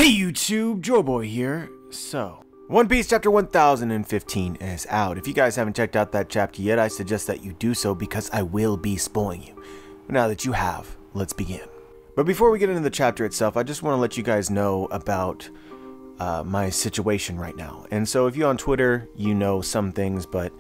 Hey YouTube, Joeboy here. So, One Piece chapter 1015 is out. If you guys haven't checked out that chapter yet, I suggest that you do so because I will be spoiling you. Now that you have, let's begin. But before we get into the chapter itself, I just want to let you guys know about my situation right now. And so if you're on Twitter, you know some things, but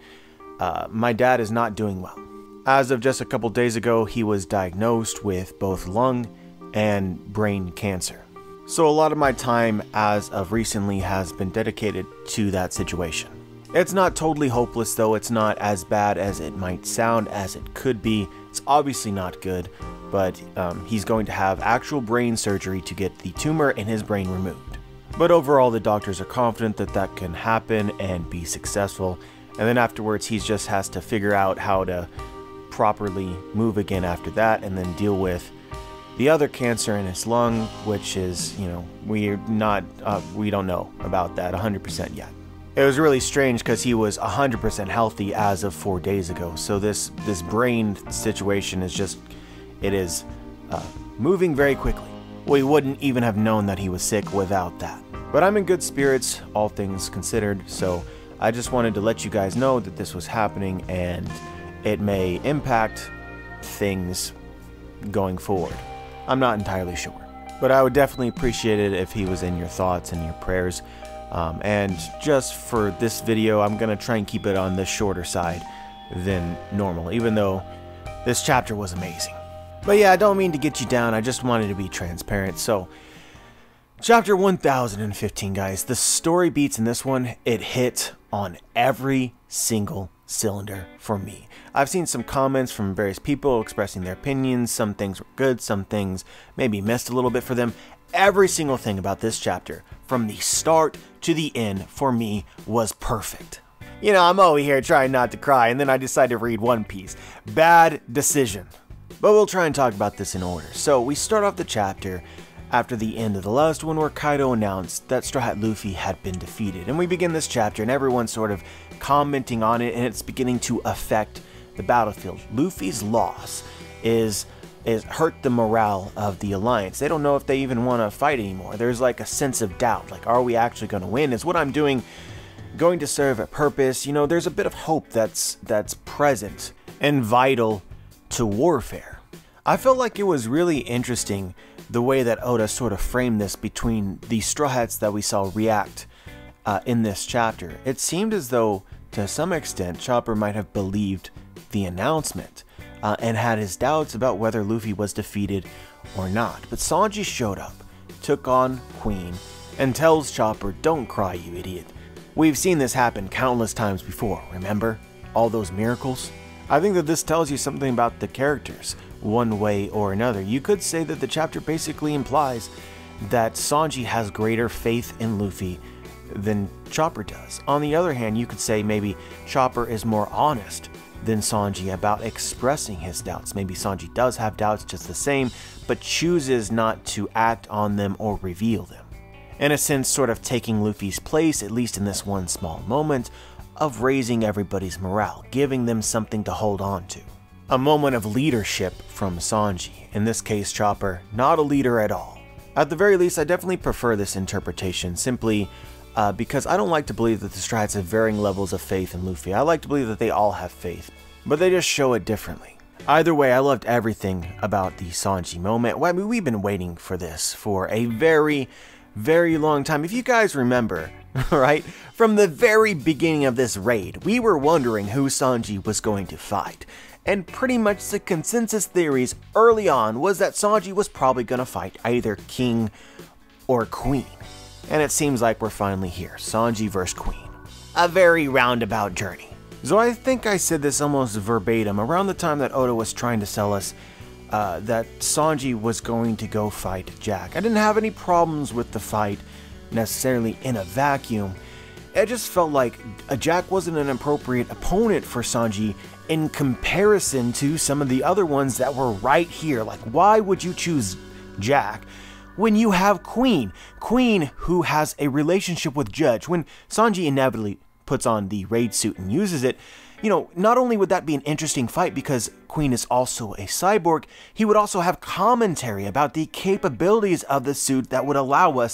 my dad is not doing well. As of just a couple days ago, he was diagnosed with both lung and brain cancer. So a lot of my time as of recently has been dedicated to that situation. It's not totally hopeless though, it's not as bad as it might sound, as it could be. It's obviously not good, but he's going to have actual brain surgery to get the tumor in his brain removed. But overall the doctors are confident that that can happen and be successful, and then afterwards he just has to figure out how to properly move again after that and then deal with the other cancer in his lung, which is, we don't know about that 100% yet. It was really strange because he was 100% healthy as of 4 days ago. So this brain situation is just, it is moving very quickly. We wouldn't even have known that he was sick without that. But I'm in good spirits, all things considered. So I just wanted to let you guys know that this was happening and it may impact things going forward. I'm not entirely sure, but I would definitely appreciate it if he was in your thoughts and your prayers. And just for this video, I'm going to try and keep it on the shorter side than normal, even though this chapter was amazing. But yeah, I don't mean to get you down. I just wanted to be transparent. So, chapter 1015, guys. The story beats in this one, it hit on every single cylinder for me. I've seen some comments from various people expressing their opinions. Some things were good, some things maybe missed a little bit for them. Every single thing about this chapter, from the start to the end, for me, was perfect. I'm over here trying not to cry, and then I decide to read One Piece. Bad decision. But we'll try and talk about this in order. So we start off the chapter after the end of the last one, where Kaido announced that Straw Hat Luffy had been defeated. And we begin this chapter and everyone's sort of commenting on it, and it's beginning to affect the battlefield. Luffy's loss is hurt the morale of the alliance. They don't know if they even want to fight anymore. There's like a sense of doubt, like, are we actually going to win? Is what I'm doing going to serve a purpose? There's a bit of hope that's present and vital to warfare. I felt like it was really interesting the way that Oda sort of framed this between the Straw Hats that we saw react in this chapter. It seemed as though, to some extent, Chopper might have believed the announcement and had his doubts about whether Luffy was defeated or not. But Sanji showed up, took on Queen, and tells Chopper, "Don't cry, you idiot. We've seen this happen countless times before, remember? All those miracles?" I think that this tells you something about the characters, one way or another. You could say that the chapter basically implies that Sanji has greater faith in Luffy than Chopper does. On the other hand, you could say maybe Chopper is more honest than Sanji about expressing his doubts. Maybe Sanji does have doubts just the same, but chooses not to act on them or reveal them. In a sense, sort of taking Luffy's place, at least in this one small moment, of raising everybody's morale, giving them something to hold on to. A moment of leadership from Sanji. In this case, Chopper, not a leader at all. At the very least, I definitely prefer this interpretation, simply because I don't like to believe that the Straw Hats have varying levels of faith in Luffy. I like to believe that they all have faith, but they just show it differently. Either way, I loved everything about the Sanji moment. Well, I mean, we've been waiting for this for a very, very long time. If you guys remember, right, from the very beginning of this raid, we were wondering who Sanji was going to fight. And pretty much the consensus theories early on was that Sanji was probably going to fight either King or Queen. And it seems like we're finally here, Sanji versus Queen. A very roundabout journey. So I think I said this almost verbatim around the time that Oda was trying to sell us that Sanji was going to go fight Jack. I didn't have any problems with the fight necessarily in a vacuum. It just felt like Jack wasn't an appropriate opponent for Sanji in comparison to some of the other ones that were right here. Like, why would you choose Jack when you have Queen? Queen, who has a relationship with Judge. When Sanji inevitably puts on the raid suit and uses it, not only would that be an interesting fight because Queen is also a cyborg, he would also have commentary about the capabilities of the suit that would allow us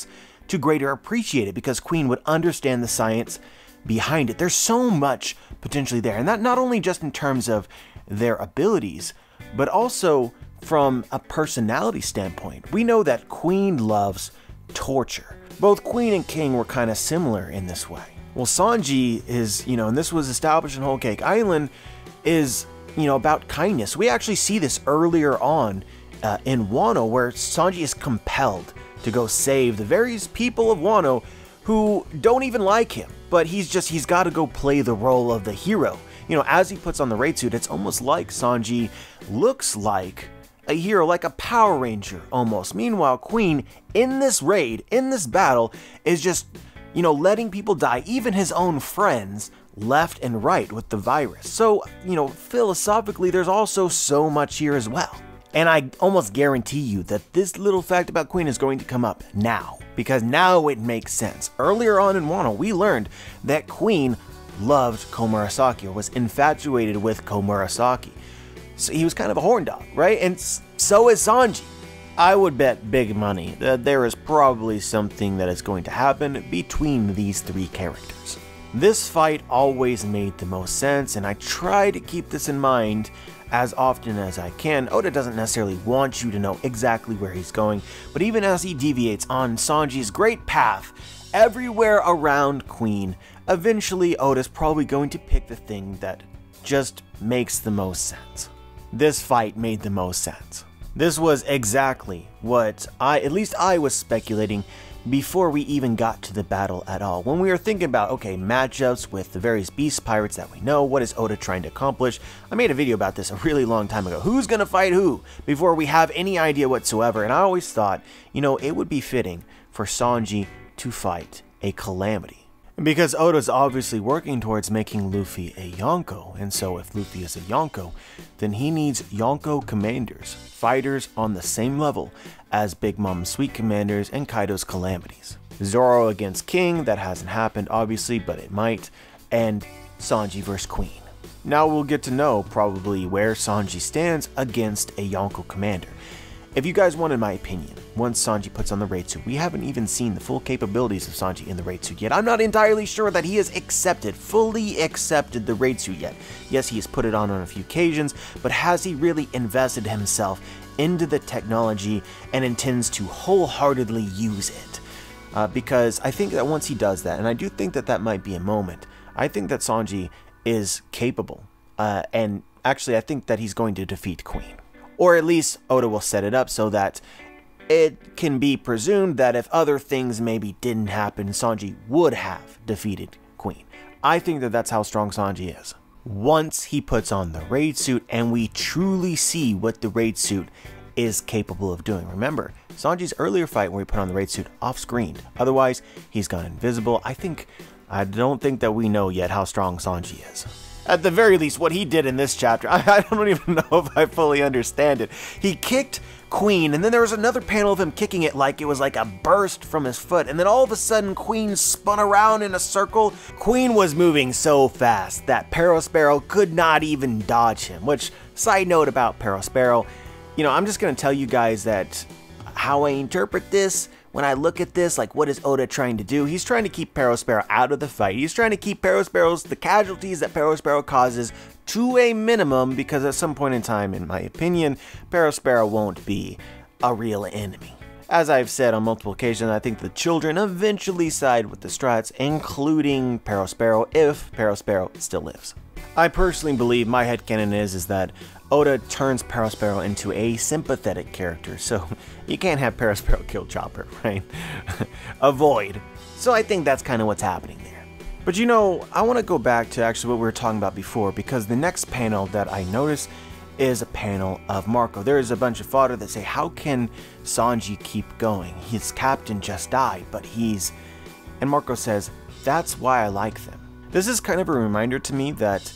to greater appreciate it because Queen would understand the science behind it. There's so much potentially there, and that not only just in terms of their abilities, but also from a personality standpoint. We know that Queen loves torture. Both Queen and King were kind of similar in this way. Well, Sanji is, and this was established in Whole Cake Island, is, about kindness. We actually see this earlier on in Wano, where Sanji is compelled to go save the various people of Wano who don't even like him, but he's got to go play the role of the hero. As he puts on the raid suit, it's almost like Sanji looks like a hero, like a Power Ranger almost. Meanwhile, Queen, in this raid, in this battle, is just, letting people die, even his own friends, left and right with the virus. So, philosophically, there's also so much here as well. And I almost guarantee you that this little fact about Queen is going to come up now, because now it makes sense. Earlier on in Wano, we learned that Queen loved Komurasaki, or was infatuated with Komurasaki. So he was kind of a horn dog, right? And so is Sanji. I would bet big money that there is probably something that is going to happen between these three characters. This fight always made the most sense, and I try to keep this in mind as often as I can. Oda doesn't necessarily want you to know exactly where he's going, but even as he deviates on Sanji's great path everywhere around Queen, eventually Oda's probably going to pick the thing that just makes the most sense. This fight made the most sense. This was exactly what at least I was speculating before we even got to the battle at all. When we were thinking about, okay, matchups with the various beast pirates that we know, what is Oda trying to accomplish? I made a video about this a really long time ago. Who's gonna fight who before we have any idea whatsoever? And I always thought, it would be fitting for Sanji to fight a Calamity. Because Oda's obviously working towards making Luffy a Yonko, and so if Luffy is a Yonko, then he needs Yonko commanders, fighters on the same level as Big Mom's Sweet commanders and Kaido's Calamities. Zoro against King, that hasn't happened obviously, but it might, and Sanji vs Queen. Now we'll get to know probably where Sanji stands against a Yonko commander. If you guys wanted my opinion, once Sanji puts on the raid suit, we haven't even seen the full capabilities of Sanji in the raid suit yet. I'm not entirely sure that he has fully accepted the raid suit yet. Yes, he has put it on a few occasions, but has he really invested himself into the technology and intends to wholeheartedly use it? Because I think that once he does that, and I do think that that might be a moment, I think that Sanji is capable, and actually I think that he's going to defeat Queen. Or at least Oda will set it up so that it can be presumed that if other things maybe didn't happen, Sanji would have defeated Queen. I think that that's how strong Sanji is. Once he puts on the raid suit and we truly see what the raid suit is capable of doing. Remember, Sanji's earlier fight where he put on the raid suit off-screen. Otherwise, he's gone invisible. I don't think that we know yet how strong Sanji is. At the very least, what he did in this chapter, I don't even know if I fully understand it. He kicked Queen, and then there was another panel of him kicking it like it was like a burst from his foot, and then all of a sudden Queen spun around in a circle. Queen was moving so fast that Perospero could not even dodge him, which, side note about Perospero, I'm just going to tell you guys that how I interpret this. When I look at this, like, what is Oda trying to do? He's trying to keep Perospero out of the fight. He's trying to keep the casualties that Perospero causes to a minimum, because at some point in time, in my opinion, Perospero won't be a real enemy. As I've said on multiple occasions, I think the children eventually side with the Strats, including Perospero, if Perospero still lives. I personally believe, my headcanon is that Oda turns Perospero into a sympathetic character, so you can't have Perospero kill Chopper, right? Avoid. So I think that's kind of what's happening there. But I want to go back to actually what we were talking about before, because the next panel that I noticed is a panel of Marco. There is a bunch of fodder that say, how can Sanji keep going? His captain just died, but and Marco says, that's why I like them. This is kind of a reminder to me that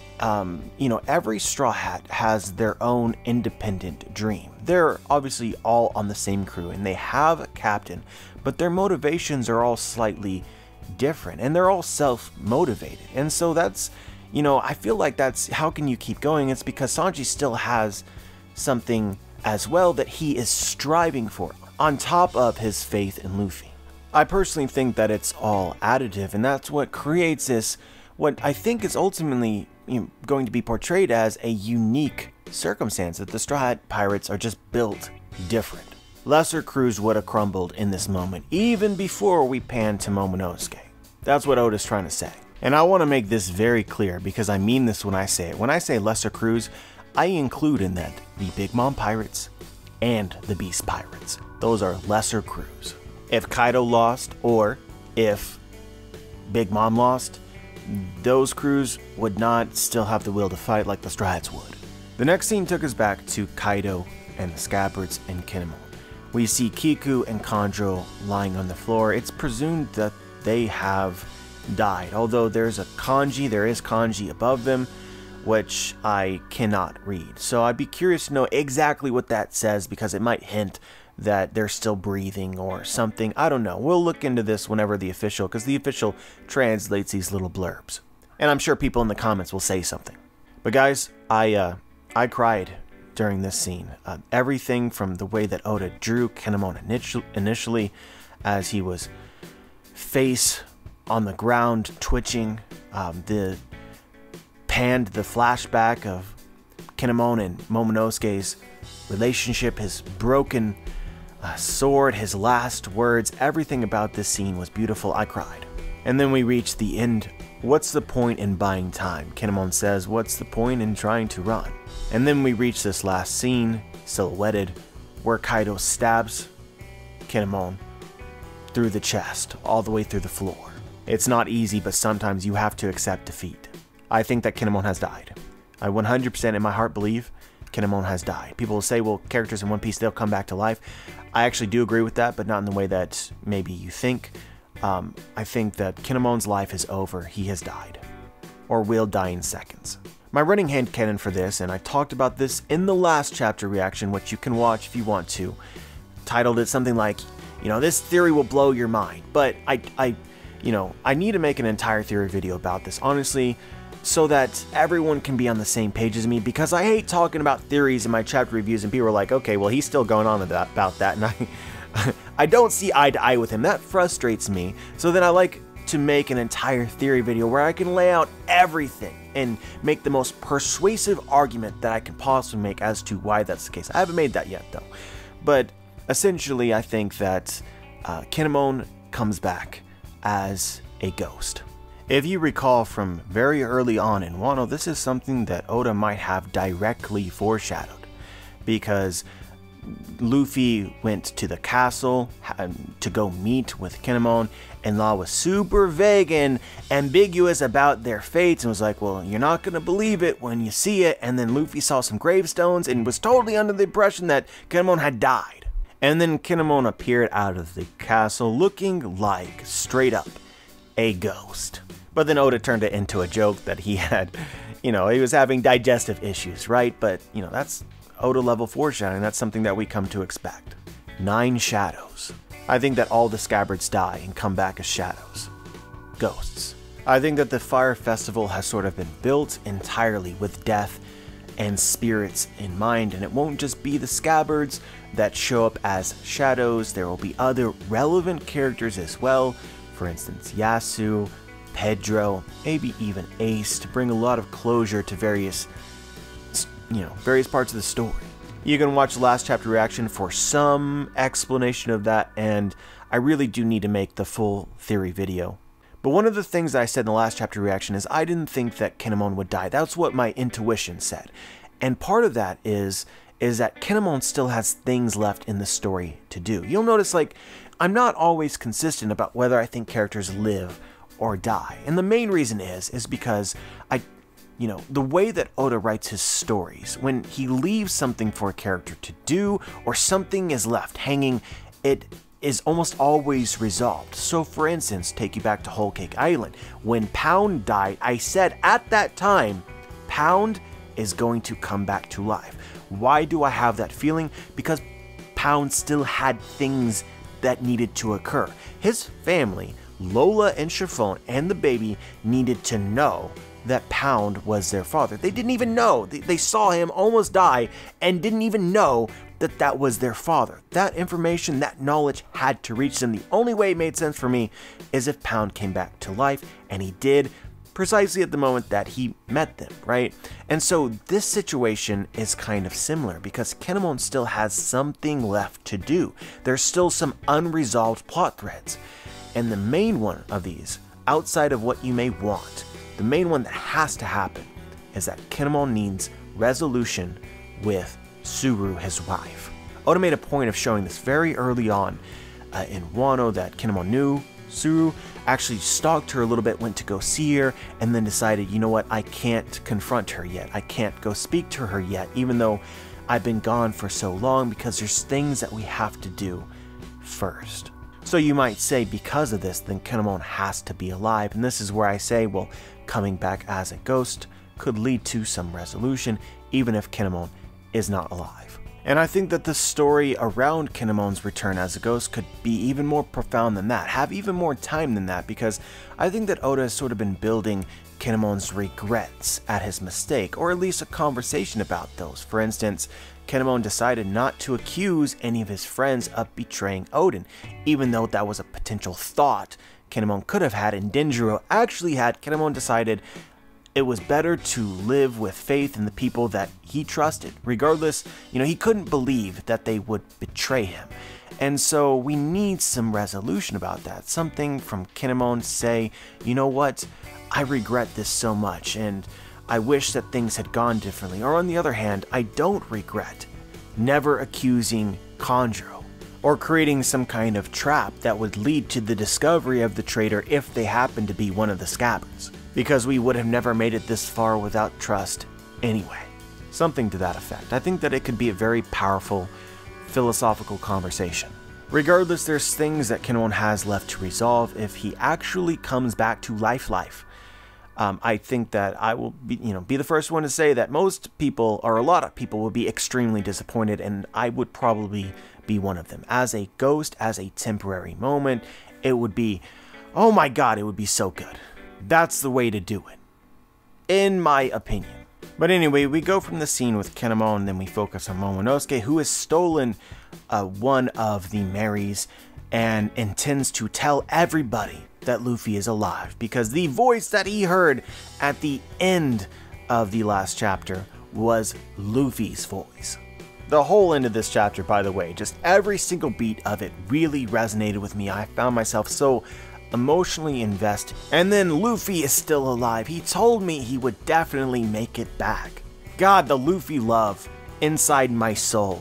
every Straw Hat has their own independent dream. They're obviously all on the same crew and they have a captain, but their motivations are all slightly different and they're all self-motivated. And so that's, I feel like that's how can you keep going? It's because Sanji still has something as well that he is striving for on top of his faith in Luffy. I personally think that it's all additive, and that's what creates this, what I think is ultimately going to be portrayed as a unique circumstance, that the Straw Hat Pirates are just built different. Lesser crews would have crumbled in this moment, even before we pan to Momonosuke. That's what Oda's trying to say. And I want to make this very clear, because I mean this when I say it. When I say lesser crews, I include in that the Big Mom Pirates and the Beast Pirates. Those are lesser crews. If Kaido lost, or if Big Mom lost, those crews would not still have the will to fight like the Straw Hats would. The next scene took us back to Kaido and the Scabbards and Kinemon. We see Kiku and Kanjo lying on the floor. It's presumed that they have died, although there is kanji above them, which I cannot read. So I'd be curious to know exactly what that says, because it might hint that they're still breathing or something. I don't know. We'll look into this whenever because the official translates these little blurbs. And I'm sure people in the comments will say something. But guys, I cried during this scene. Everything from the way that Oda drew Kinemon initially, as he was face on the ground, twitching, the flashback of Kinemon and Momonosuke's relationship, his broken sword, his last words, everything about this scene was beautiful. I cried. And then we reach the end. What's the point in buying time? Kinemon says, what's the point in trying to run? And then we reach this last scene, silhouetted, where Kaido stabs Kinemon through the chest, all the way through the floor. It's not easy, but sometimes you have to accept defeat. I think that Kinemon has died. I 100% in my heart believe Kinemon has died. People will say, well, characters in One Piece, they'll come back to life. I actually do agree with that, but not in the way that maybe you think. I think that Kinemon's life is over. He has died. Or will die in seconds. My running headcanon for this, and I talked about this in the last chapter reaction, which you can watch if you want to, titled it something like, this theory will blow your mind. But I need to make an entire theory video about this, honestly, so that everyone can be on the same page as me, because I hate talking about theories in my chapter reviews and people are like, okay, well, he's still going on about that, and I don't see eye to eye with him. That frustrates me. So then I like to make an entire theory video where I can lay out everything and make the most persuasive argument that I can possibly make as to why that's the case. I haven't made that yet, though. But essentially, I think that Kinemon comes back as a ghost. If you recall from very early on in Wano, this is something that Oda might have directly foreshadowed, because Luffy went to the castle to go meet with Kinemon, and Law was super vague and ambiguous about their fates and was like, well, you're not going to believe it when you see it. And then Luffy saw some gravestones and was totally under the impression that Kinemon had died. And then Kinemon appeared out of the castle looking like, straight up, a ghost. But then Oda turned it into a joke that he had, he was having digestive issues, right? But, that's Oda level foreshadowing. That's something that we come to expect. 9 shadows. I think that all the Scabbards die and come back as shadows. Ghosts. I think that the Fire Festival has sort of been built entirely with death and spirits in mind, and it won't just be the Scabbards that show up as shadows. There will be other relevant characters as well. For instance, Yasu, Pedro, maybe even Ace, to bring a lot of closure to various parts of the story. You can watch the last chapter reaction for some explanation of that, and I really do need to make the full theory video. But one of the things that I said in the last chapter reaction is I didn't think that Kinemon would die. That's what my intuition said. And part of that is that Kinemon still has things left in the story to do. You'll notice, I'm not always consistent about whether I think characters live or die. And the main reason is because the way that Oda writes his stories, when he leaves something for a character to do or something is left hanging, it is almost always resolved. So for instance, take you back to Whole Cake Island. When Pound died, I said at that time, Pound is going to come back to life. Why do I have that feeling? Because Pound still had things that needed to occur. His family, Lola and Chiffon and the baby, needed to know that Pound was their father. They didn't even know. They saw him almost die and didn't even know that that was their father. That information, that knowledge had to reach them. The only way it made sense for me is if Pound came back to life, and he did precisely at the moment that he met them, right? And so this situation is kind of similar because Kinemon still has something left to do. There's still some unresolved plot threads. And the main one of these, outside of what you may want, the main one that has to happen is that Kinemon needs resolution with Tsuru, his wife. Oda made a point of showing this very early on in Wano, that Kinemon knew Tsuru, actually stalked her a little bit, went to go see her, and then decided, you know what, I can't confront her yet. I can't go speak to her yet, even though I've been gone for so long, because there's things that we have to do first. So you might say, because of this, then Kinemon has to be alive, and this is where I say, well, coming back as a ghost could lead to some resolution, even if Kinemon is not alive. And I think that the story around Kinemon's return as a ghost could be even more profound than that, have even more time than that, because I think that Oda has sort of been building Kinemon's regrets at his mistake, or at least a conversation about those. For instance, Kinemon decided not to accuse any of his friends of betraying Oden, even though that was a potential thought Kinemon could have had, and Denjiro actually had. Kinemon decided it was better to live with faith in the people that he trusted. Regardless, you know, he couldn't believe that they would betray him. And so we need some resolution about that. Something from Kinemon to say, you know what, I regret this so much, and I wish that things had gone differently. Or on the other hand, I don't regret never accusing Kanjuro, or creating some kind of trap that would lead to the discovery of the traitor if they happened to be one of the scabbards. Because we would have never made it this far without trust anyway. Something to that effect. I think that it could be a very powerful philosophical conversation. Regardless, there's things that Kinemon has left to resolve if he actually comes back to life. I think that I will be the first one to say that most people, or a lot of people, will be extremely disappointed, and I would probably be one of them. As a ghost, as a temporary moment, it would be, oh my god, it would be so good. That's the way to do it, in my opinion. But anyway, we go from the scene with Kinemon, and then we focus on Momonosuke, who has stolen one of the Marys and intends to tell everybody that Luffy is alive, because the voice that he heard at the end of the last chapter was Luffy's voice. The whole end of this chapter, by the way, just every single beat of it really resonated with me. I found myself so emotionally invested. And then Luffy is still alive. He told me he would definitely make it back. God, the Luffy love inside my soul.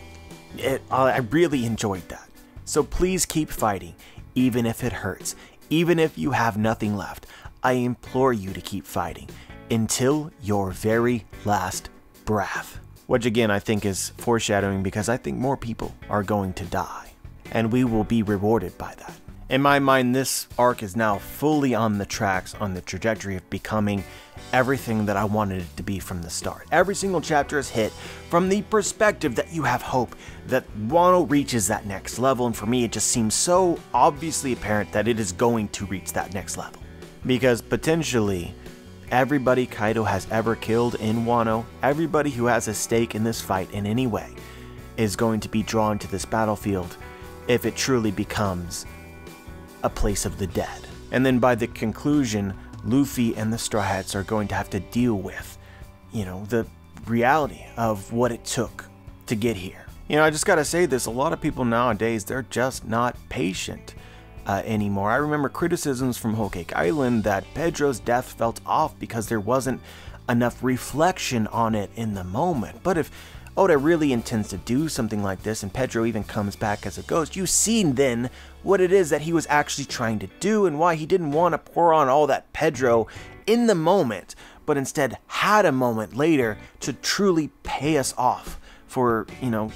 I really enjoyed that. So please keep fighting, even if it hurts, even if you have nothing left. I implore you to keep fighting until your very last breath. Which again, I think is foreshadowing, because I think more people are going to die, and we will be rewarded by that. In my mind, this arc is now fully on the tracks, on the trajectory of becoming everything that I wanted it to be from the start. Every single chapter is hit from the perspective that you have hope that Wano reaches that next level, and for me it just seems so obviously apparent that it is going to reach that next level. Because potentially, everybody Kaido has ever killed in Wano, everybody who has a stake in this fight in any way, is going to be drawn to this battlefield if it truly becomes a place of the dead. And then by the conclusion, Luffy and the Straw Hats are going to have to deal with, the reality of what it took to get here. I just gotta say this, a lot of people nowadays, they're just not patient anymore. I remember criticisms from Whole Cake Island that Pedro's death felt off because there wasn't enough reflection on it in the moment. But if Oda really intends to do something like this, and Pedro even comes back as a ghost, you see then what it is that he was actually trying to do, and why he didn't want to pour on all that Pedro in the moment, but instead had a moment later to truly pay us off for,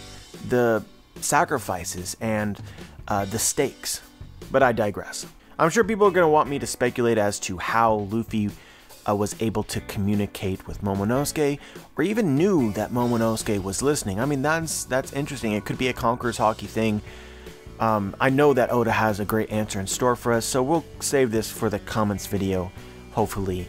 the sacrifices and the stakes. But I digress. I'm sure people are going to want me to speculate as to how Luffy was able to communicate with Momonosuke, or even knew that Momonosuke was listening. I mean, that's interesting. It could be a Conqueror's Haki thing. I know that Oda has a great answer in store for us, so we'll save this for the comments video, hopefully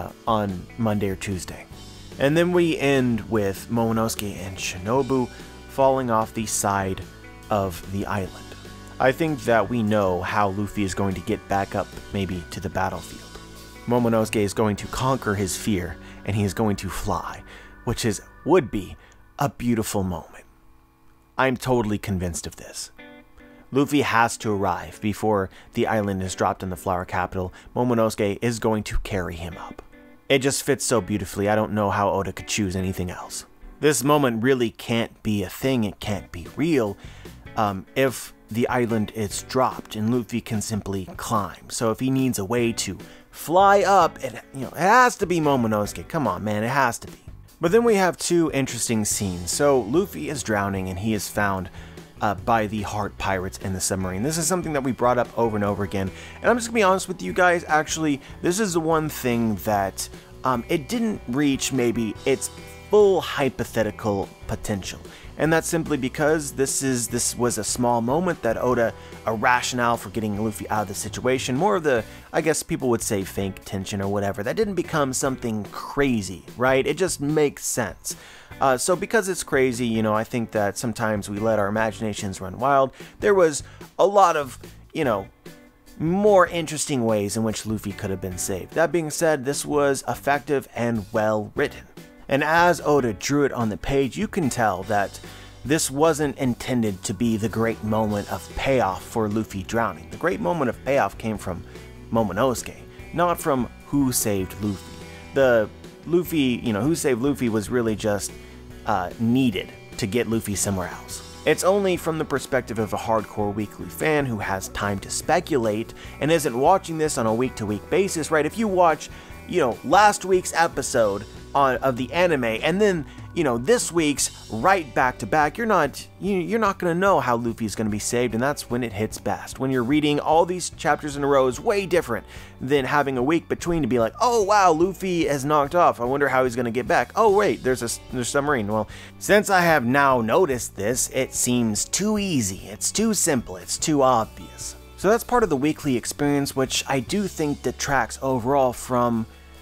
on Monday or Tuesday. And then we end with Momonosuke and Shinobu falling off the side of the island. I think that we know how Luffy is going to get back up, maybe to the battlefield. Momonosuke is going to conquer his fear, and he is going to fly, which would be a beautiful moment. I'm totally convinced of this. Luffy has to arrive before the island is dropped in the Flower Capital. Momonosuke is going to carry him up. It just fits so beautifully. I don't know how Oda could choose anything else. This moment really can't be a thing. It can't be real if the island is dropped and Luffy can simply climb. So if he needs a way to fly up, it has to be Momonosuke. Come on, man, it has to be. But then we have two interesting scenes. So Luffy is drowning and he is found by the Heart Pirates in the submarine. This is something that we brought up over and over again. And I'm just gonna be honest with you guys, actually, this is the one thing that it didn't reach maybe its full hypothetical potential. And that's simply because this was a small moment that Oda, a rationale for getting Luffy out of the situation, more of the, I guess people would say, fake tension or whatever. That didn't become something crazy, right? It just makes sense. So because it's crazy, I think that sometimes we let our imaginations run wild. There was a lot of, more interesting ways in which Luffy could have been saved. That being said, this was effective and well written. And as Oda drew it on the page, you can tell that this wasn't intended to be the great moment of payoff for Luffy drowning. The great moment of payoff came from Momonosuke, not from who saved Luffy. The Luffy, who saved Luffy was really just needed to get Luffy somewhere else. It's only from the perspective of a hardcore weekly fan who has time to speculate and isn't watching this on a week-to-week basis, right? If you watch, last week's episode of the anime and then this week's right back to back, you're not gonna know how Luffy's gonna be saved, and that's when it hits best. When you're reading all these chapters in a row is way different than having a week between to be like, oh wow, Luffy has knocked off, I wonder how he's gonna get back. Oh wait, there's a submarine. Well, since I have now noticed this, it seems too easy, it's too simple, it's too obvious. So that's part of the weekly experience, which I do think detracts overall from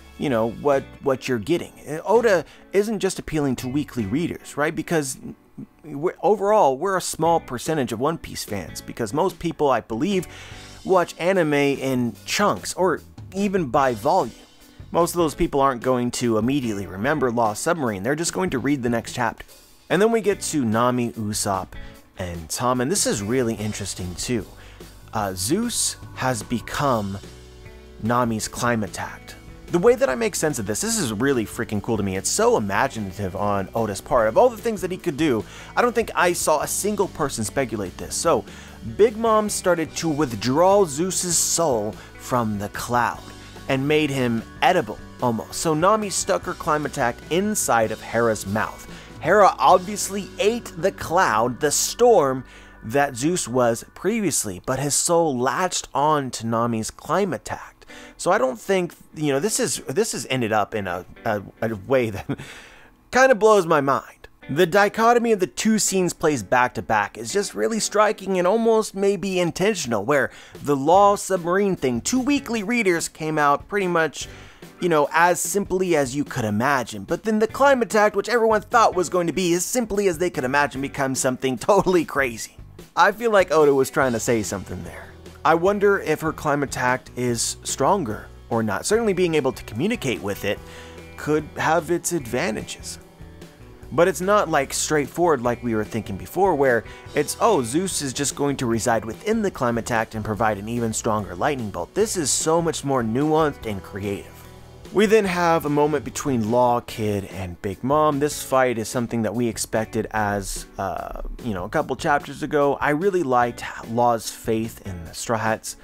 what you're getting. Oda isn't just appealing to weekly readers, right? Because overall, we're a small percentage of One Piece fans, because most people, I believe, watch anime in chunks or even by volume. Most of those people aren't going to immediately remember Lost Submarine. They're just going to read the next chapter. And then we get to Nami, Usopp, and Tom, and this is really interesting too. Zeus has become Nami's Climattact. The way that I make sense of this is really freaking cool to me. It's so imaginative on Oda's part. Of all the things that he could do, I don't think I saw a single person speculate this. So, Big Mom started to withdraw Zeus's soul from the cloud and made him edible, almost. So Nami stuck her Climattact inside of Hera's mouth. Hera obviously ate the cloud, the storm that Zeus was previously, but his soul latched on to Nami's Climattact. So I don't think, this has ended up in a way that kind of blows my mind. The dichotomy of the two scenes placed back to back is just really striking and almost maybe intentional, where the Lost Submarine thing, two weekly readers came out pretty much, as simply as you could imagine. But then the Climattact, which everyone thought was going to be as simply as they could imagine, becomes something totally crazy. I feel like Oda was trying to say something there. I wonder if her Climattact is stronger or not. Certainly being able to communicate with it could have its advantages. But it's not like straightforward like we were thinking before, where it's, oh, Zeus is just going to reside within the Climattact and provide an even stronger lightning bolt. This is so much more nuanced and creative. We then have a moment between Law, Kid, and Big Mom. This fight is something that we expected as, a couple chapters ago. I really liked Law's faith in the Straw Hats.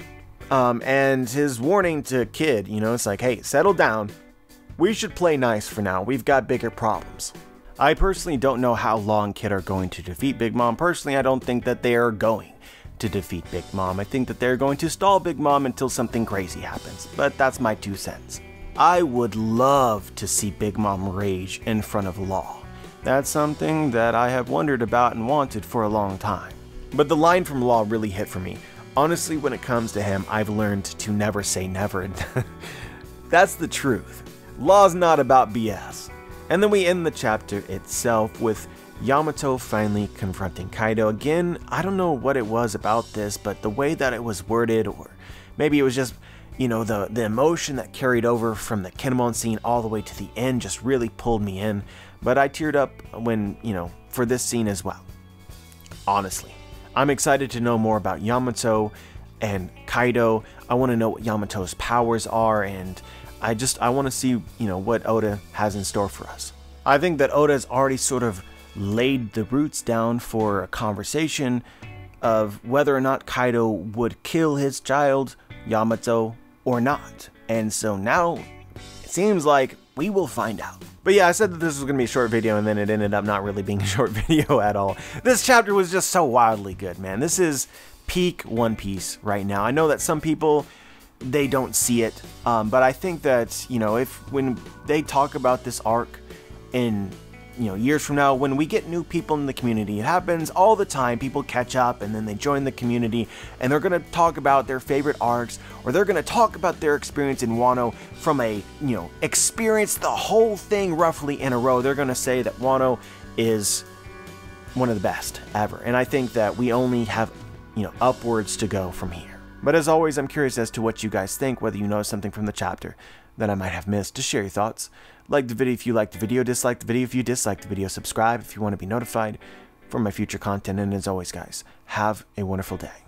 And his warning to Kid, it's like, hey, settle down. We should play nice for now. We've got bigger problems. I personally don't know how Law and Kid are going to defeat Big Mom. Personally, I don't think that they are going to defeat Big Mom. I think that they're going to stall Big Mom until something crazy happens. But that's my 2 cents. I would love to see Big Mom rage in front of Law. That's something that I have wondered about and wanted for a long time. But the line from Law really hit for me. Honestly, when it comes to him, I've learned to never say never. That's the truth. Law's not about BS. And then we end the chapter itself with Yamato finally confronting Kaido. Again, I don't know what it was about this, but the way that it was worded, or maybe it was just, you know, the emotion that carried over from the Kinemon scene all the way to the end just really pulled me in. But I teared up when, you know, for this scene as well. Honestly, I'm excited to know more about Yamato and Kaido. I want to know what Yamato's powers are, and I want to see, you know, what Oda has in store for us. I think that Oda has already sort of laid the roots down for a conversation of whether or not Kaido would kill his child, Yamato, or not. And so now it seems like we will find out. But yeah, I said that this was going to be a short video, and then it ended up not really being a short video at all. This chapter was just so wildly good, man. This is peak One Piece right now. I know that some people, they don't see it, but I think that, you know, when they talk about this arc in, you know, years from now, when we get new people in the community, it happens all the time. People catch up and then they join the community, and they're going to talk about their favorite arcs, or they're going to talk about their experience in Wano from a, you know, experience the whole thing roughly in a row. They're going to say that Wano is one of the best ever, and I think that we only have, you know, upwards to go from here. But as always, I'm curious as to what you guys think, whether you know something from the chapter that I might have missed. Just share your thoughts. Like the video if you liked the video, dislike the video if you disliked the video, subscribe if you want to be notified for my future content, and as always guys, have a wonderful day.